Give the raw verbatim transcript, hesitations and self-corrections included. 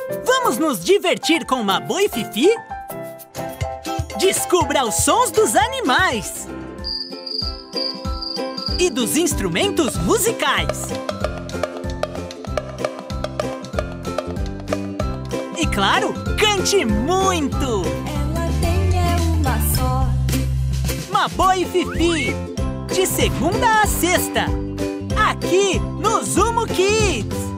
Vamos nos divertir com Mabô e Fifi? Descubra os sons dos animais e dos instrumentos musicais. E claro, cante muito! Ela tem é uma só. Mabô e Fifi, de segunda a sexta, aqui no Zumo Kids.